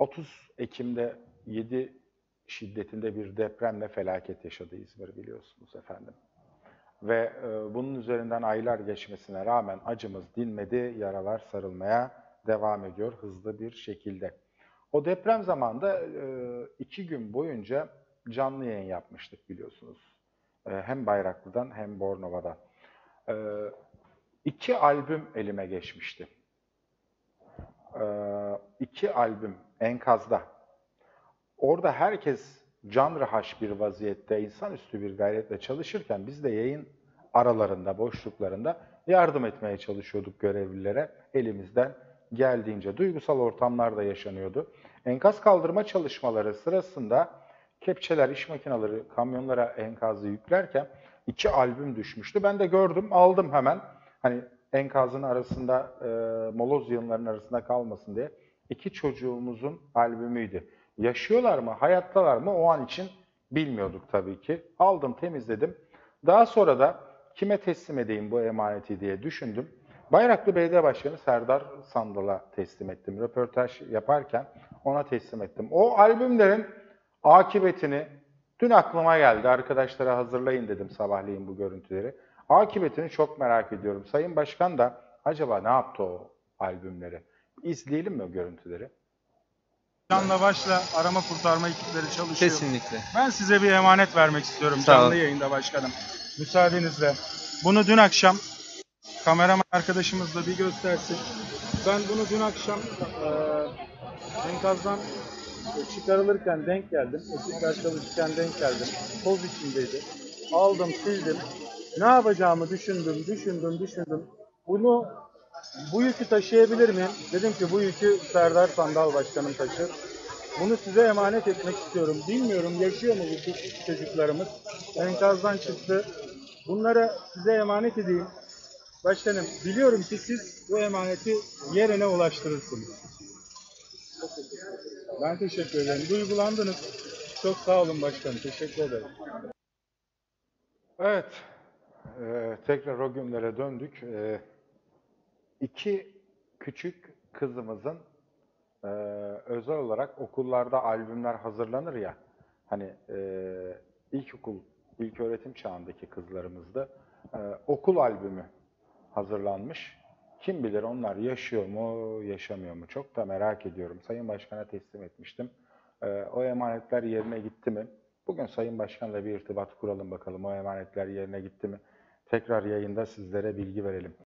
30 Ekim'de 7 şiddetinde bir depremle felaket yaşadı İzmir, biliyorsunuz efendim. Ve bunun üzerinden aylar geçmesine rağmen acımız dinmedi, yaralar sarılmaya devam ediyor hızlı bir şekilde. O deprem zamanında 2 gün boyunca canlı yayın yapmıştık, biliyorsunuz. Hem Bayraklı'dan hem Bornova'dan. 2 albüm elime geçmişti. 2 albüm enkazda. Orada herkes canrehaş bir vaziyette, insanüstü bir gayretle çalışırken biz de yayın aralarında, boşluklarında yardım etmeye çalışıyorduk görevlilere. Elimizden geldiğince duygusal ortamlar da yaşanıyordu. Enkaz kaldırma çalışmaları sırasında kepçeler, iş makineleri kamyonlara enkazı yüklerken 2 albüm düşmüştü. Ben de gördüm, aldım hemen. Hani enkazın arasında, moloz yığınlarının arasında kalmasın diye. 2 çocuğumuzun albümüydü. Yaşıyorlar mı, hayattalar mı o an için bilmiyorduk tabii ki. Aldım, temizledim. Daha sonra da kime teslim edeyim bu emaneti diye düşündüm. Bayraklı Belediye Başkanı Serdar Sandal'a teslim ettim. Röportaj yaparken ona teslim ettim. O albümlerin akıbetini dün aklıma geldi. Arkadaşlara hazırlayın dedim sabahleyin bu görüntüleri. Akıbetini çok merak ediyorum. Sayın Başkan da acaba ne yaptı o albümleri? İzleyelim mi o görüntüleri? Canla başla arama kurtarma ekipleri çalışıyor. Kesinlikle. Ben size bir emanet vermek istiyorum Sağ canlı olun. yayında başkanım. Müsaadenizle. Bunu dün akşam kameraman arkadaşımız da bir göstersin. Ben bunu dün akşam enkazdan çıkarılırken denk geldim. Ekipler çalışırken denk geldim. Toz içindeydi. Aldım, sildim. Ne yapacağımı düşündüm. Bu yükü taşıyabilir miyim? Dedim ki bu yükü Serdar Sandal Başkanım taşır. Bunu size emanet etmek istiyorum. Bilmiyorum yaşıyor mu bu çocuklarımız? Enkazdan çıktı. Bunları size emanet edeyim. Başkanım biliyorum ki siz bu emaneti yerine ulaştırırsınız. Ben teşekkür ederim. Duygulandınız. Çok sağ olun başkanım. Teşekkür ederim. Evet, tekrar o günlere döndük. 2 küçük kızımızın özel olarak okullarda albümler hazırlanır ya, hani ilkokul, ilköğretim çağındaki kızlarımızda okul albümü hazırlanmış. Kim bilir onlar yaşıyor mu, yaşamıyor mu? Çok da merak ediyorum. Sayın Başkan'a teslim etmiştim. O emanetler yerine gitti mi? Bugün Sayın Başkan'la bir irtibat kuralım bakalım. O emanetler yerine gitti mi? Tekrar yayında sizlere bilgi verelim.